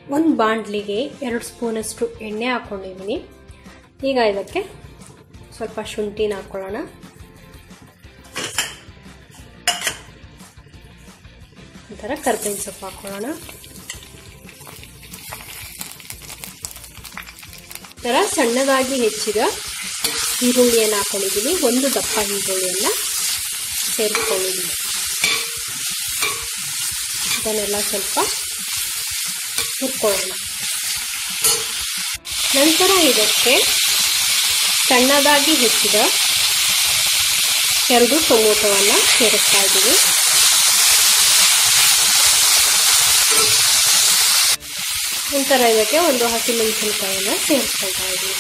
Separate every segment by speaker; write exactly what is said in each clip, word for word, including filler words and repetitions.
Speaker 1: ಒಂದು ಬಾಣಲಿಗೆ ಎರಡು ಸ್ಪೂನಷ್ಟು ಎಣ್ಣೆ ಹಾಕ್ಕೊಂಡಿದ್ದೀನಿ. ಈಗ ಇದಕ್ಕೆ ಸ್ವಲ್ಪ ಶುಂಠಿನ ಹಾಕ್ಕೊಳ್ಳೋಣ. ನಂತರ ಕರ್ಬೇವಿನ ಸೊಪ್ಪು ಹಾಕ್ಕೊಳ್ಳೋಣ. ನಂತರ ಸಣ್ಣದಾಗಿ ಹೆಚ್ಚಿದ ಈರುಳ್ಳಿಯನ್ನು ಹಾಕ್ಕೊಂಡಿದ್ದೀನಿ. ಒಂದು ದಪ್ಪ ಈರುಳ್ಳಿಯನ್ನು ಸೇರಿಸ್ಕೊಂಡಿದ್ದೀನಿ. ಇದನ್ನೆಲ್ಲ ಸ್ವಲ್ಪ ಹುರ್ಕೊಳ್ಳೋಣ. ನಂತರ ಇದಕ್ಕೆ ಸಣ್ಣದಾಗಿ ಹೆಚ್ಚಿದ ಎರಡು ಟೊಮೊಟೊವನ್ನು ಸೇರಿಸ್ತಾ ಇದ್ದೀವಿ. ನಂತರ ಇದಕ್ಕೆ ಒಂದು ಹಸಿಮೆಣಸಿನಕಾಯಿಯನ್ನು ಸೇರಿಸ್ಕೊಳ್ತಾ ಇದ್ದೀವಿ.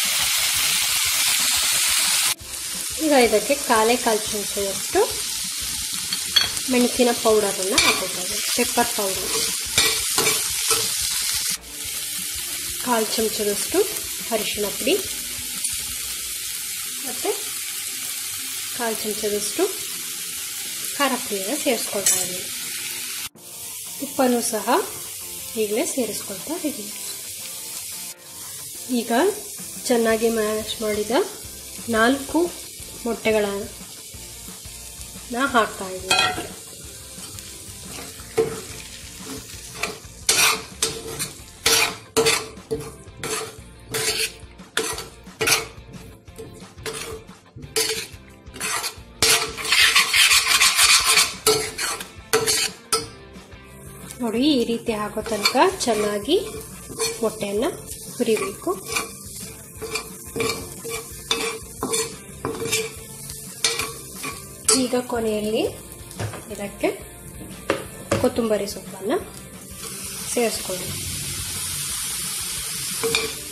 Speaker 1: ಈಗ ಇದಕ್ಕೆ ಕಾಲೇ ಕಾಲು ಚಮಚದಷ್ಟು ಮೆಣಸಿನ ಪೌಡರನ್ನು ಹಾಕೋತಾ ಇದ್ದೀವಿ. ಪೆಪ್ಪರ್ ಪೌಡರ್ ಕಾಲು ಚಮಚದಷ್ಟು ಅರಿಶಿಣ ಪುಡಿ ಮತ್ತು ಕಾಲು ಚಮಚದಷ್ಟು ಖಾರ ಪುಡಿಯನ್ನು ಸೇರಿಸ್ಕೊಳ್ತಾ ಇದ್ದೀವಿ. ಉಪ್ಪನ್ನು ಸಹ ಈಗಲೇ ಸೇರಿಸ್ಕೊಳ್ತಾ ಇದ್ದೀವಿ. ಈಗ ಚೆನ್ನಾಗಿ ಮ್ಯಾಶ್ ಮಾಡಿದ ನಾಲ್ಕು ಮೊಟ್ಟೆಗಳನ್ನು ಹಾಕ್ತಾ ಇದ್ದೀವಿ. ನೋಡಿ, ಈ ರೀತಿ ಹಾಕೋ ತನಕ ಚೆನ್ನಾಗಿ ಮೊಟ್ಟೆಯನ್ನು ಹುರಿಬೇಕು. ಈಗ ಕೊನೆಯಲ್ಲಿ ಇದಕ್ಕೆ ಕೊತ್ತಂಬರಿ ಸೊಪ್ಪನ್ನು ಸೇರಿಸ್ಕೊಳ್ಳಿ.